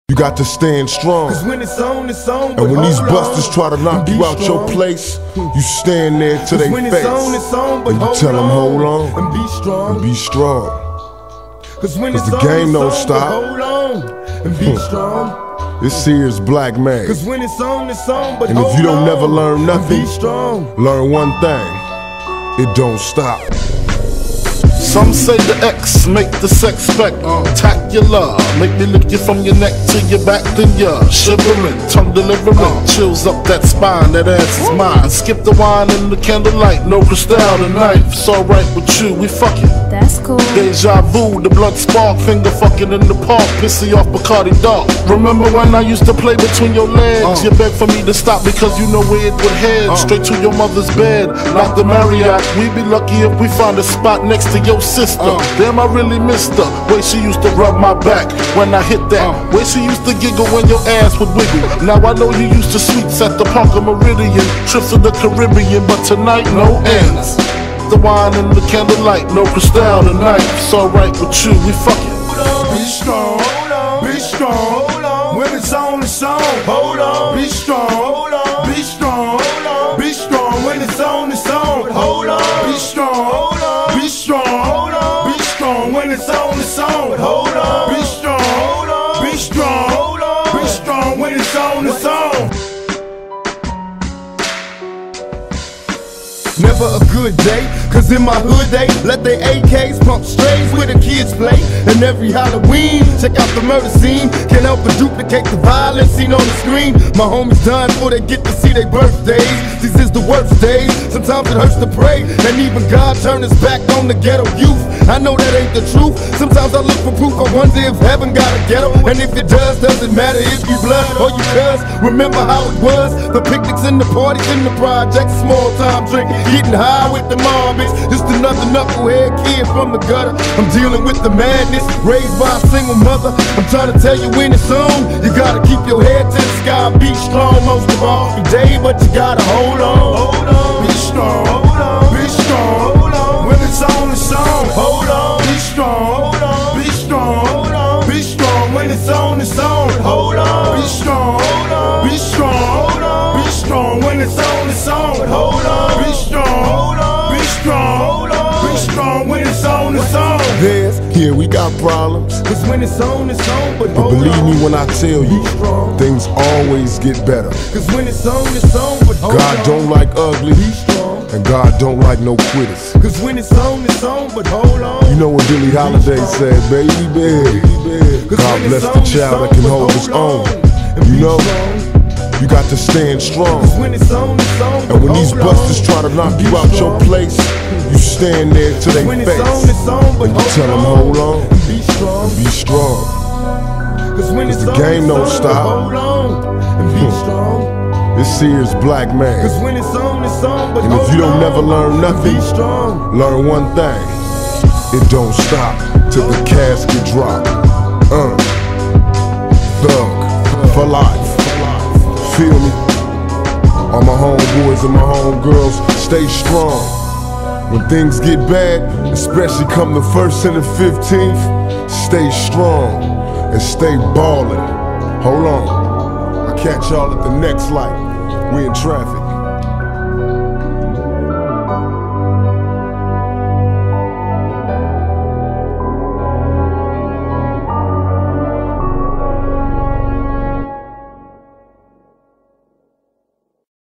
You got to stand strong. Cause when it's on, it's on. And when these busters try to knock you out your place, you stand there to their face. It's on, and you tell them hold on and be strong. And be strong. Cause the game don't stop. Hold on and be strong. This here's Black Man. Cause when it's on, but and if you don't never learn nothing, be strong. Learn one thing: it don't stop. Some say the X make the sex spectacular. Make me lick you from your neck to your back, then you're shivering, tongue delivering, chills up that spine, that ass is mine. Skip the wine and the candlelight, no crystal tonight. It's alright with you, we fucking. That's cool. Deja vu, the blood spark, finger fucking in the park, pissy off Bacardi Dark. Remember when I used to play between your legs? You begged for me to stop because you know where it would head. Straight to your mother's bed, not the Marriott. We'd be lucky if we find a spot next to your sister. Damn, I really missed her. Way she used to rub my back when I hit that. Way she used to giggle when your ass would wiggle. Now I know you used to sweets at the Parker Meridian, trips to the Caribbean, but tonight no ends. The wine and the candlelight, no crystal tonight. It's alright with you, we fucking. Be strong, be strong. When it's on, it's on. Hold on. Be strong, be strong, be strong. When it's on, it's on. Hold on. Be strong, be strong, be strong. When it's on, it's on. Hold on. Be strong, be strong, be strong. When it's on, it's on. Never a good day, cause in my hood they let their AKs pump strays where the kids play. And every Halloween, check out the murder scene. Can't help but duplicate the violence seen on the screen. My homies dying before they get to see their birthdays. These is the worst days, sometimes it hurts to pray. And even God turned his back on the ghetto youth. I know that ain't the truth, sometimes I look for proof. I wonder if heaven got a ghetto. And if it does, doesn't matter if you blood or you cuz. Remember how it was, the picnics and the parties in the projects, small time drinking, getting high with the mommies. Just another knucklehead kid from the gutter. I'm dealing with the madness, raised by a single mother. I'm trying to tell you when it's on, you gotta keep your head to the sky. Be strong most of all every day, but you gotta hold on. Be strong, be strong. When it's on, it's on. Hold on. Be strong, be strong, be strong. When it's on, it's on. Hold on. Be strong, be strong, be strong. When it's on, it's on. Hold on. Be strong, be strong, be strong. When it's on, it's on. Yeah, we got problems. Cause when it's on, it's on. But believe me when I tell you, things always get better. Cause when it's on, it's on. But God don't like ugly, and God don't like no quitters. Cause when it's on, but hold on. You know what Billie Holiday said, baby. God bless the child that can hold his own. You know, you got to stand strong. And when these busters try to knock you out your place, you stand there to their face. And you tell them hold on, and be strong. Cause the game don't stop. This here's Black Man. And if you don't never learn nothing, learn one thing: it don't stop till the casket drop. Thug for life. Feel me? All my homeboys and my homegirls, stay strong. When things get bad, especially come the 1st and the 15th, stay strong and stay ballin'. Hold on, I'll catch y'all at the next light. We in traffic.